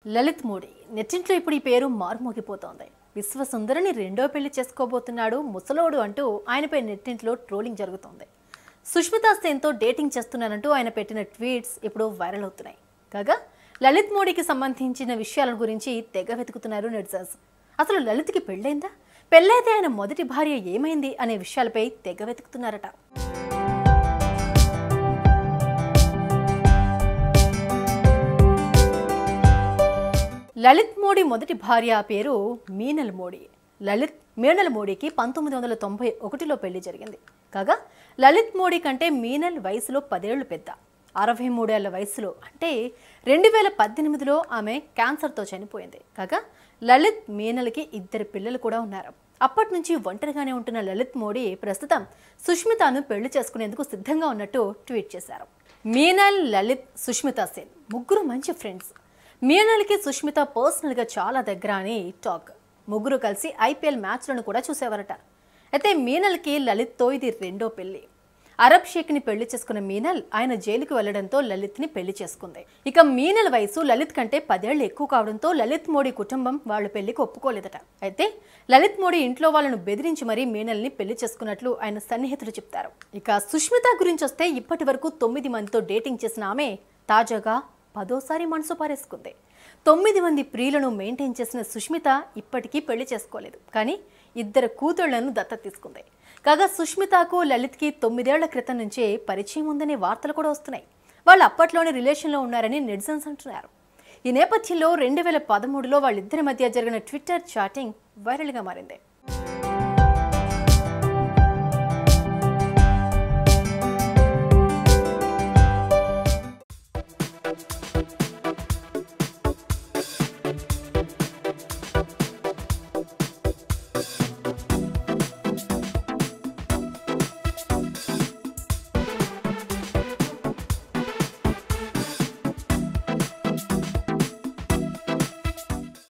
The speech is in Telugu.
లలిత్ మోడీ నెట్టింట్లో ఇప్పుడు ఈ పేరు మారుమోగిపోతోంది. విశ్వసుందరిని రెండో పెళ్లి చేసుకోబోతున్నాడు ముసలోడు అంటూ ఆయనపై నెట్టింట్లో ట్రోలింగ్ జరుగుతోంది. సుష్మితా సేన్తో డేటింగ్ చేస్తున్నానంటూ ఆయన పెట్టిన ట్వీట్స్ ఇప్పుడు వైరల్ అవుతున్నాయి. కాగా లలిత్ మోడీకి సంబంధించిన విషయాల గురించి తెగ వెతుకుతున్నారు నెటిజన్స్. అసలు లలిత్కి పెళ్ళైందా, పెళ్ళైతే ఆయన మొదటి భార్య ఏమైంది అనే విషయాలపై తెగ వెతుకుతున్నారట. లలిత్ మోడీ మొదటి భార్య పేరు మీనల్ మోడీ. మీనల్ మోడీకి 1991లో పెళ్లి జరిగింది. కాగా లలిత్ మోడీ కంటే మీనల్ వయసులో 10 ఏళ్లు పెద్ద. 63 ఏళ్ల వయసులో అంటే 2018లో ఆమె క్యాన్సర్తో చనిపోయింది. కాగా లలిత్ మీనల్కి 2 పిల్లలు కూడా ఉన్నారు. అప్పటి నుంచి ఒంటరిగానే ఉంటున్న లలిత్ మోడీ ప్రస్తుతం సుష్మితను పెళ్లి చేసుకునేందుకు సిద్ధంగా ఉన్నట్టు ట్వీట్ చేశారు. మీనల్, లలిత్, సుష్మితా సేన్ ముగ్గురు మంచి ఫ్రెండ్స్. మీనల్కి సుష్మిత పర్సనల్గా చాలా దగ్గర అని టాక్. ముగ్గురు కలిసి IPL మ్యాచ్లను కూడా చూసేవారట. అయితే మీనల్కి లలిత్తో ఇది రెండో పెళ్లి. అరబ్ షేక్ని పెళ్లి చేసుకున్న మీనల్ ఆయన జైలుకు వెళ్లడంతో లలిత్ని పెళ్లి చేసుకుంది. ఇక మీనల్ వయసు లలిత్ కంటే 10 ఏళ్లు ఎక్కువ కావడంతో లలిత్ మోడీ కుటుంబం వాళ్ళ పెళ్లికి ఒప్పుకోలేదట. అయితే లలిత్ మోడీ ఇంట్లో వాళ్ళను బెదిరించి మరీ మీనల్ని పెళ్లి చేసుకున్నట్లు ఆయన సన్నిహితులు చెప్తారు. ఇక సుష్మిత గురించి వస్తే ఇప్పటి వరకు 9 మందితో డేటింగ్ చేసిన ఆమె తాజాగా 10వ మనసు పారేసుకుంది. 9 మంది ప్రియులను మెయింటైన్ చేసిన సుష్మిత ఇప్పటికీ పెళ్లి చేసుకోలేదు. కానీ 2 కూతుళ్లను దత్తత తీసుకుంది. కాగా సుష్మితకు లలిత్కి 9 ఏళ్ల క్రితం నుంచే పరిచయం ఉందనే వార్తలు కూడా వస్తున్నాయి. వాళ్ళు అప్పట్లోనే రిలేషన్లో ఉన్నారని నెటిజన్స్ అంటున్నారు. ఈ నేపథ్యంలో 2013లో వాళ్ళిద్దరి మధ్య జరిగిన ట్విట్టర్ చాటింగ్ వైరల్గా మారింది.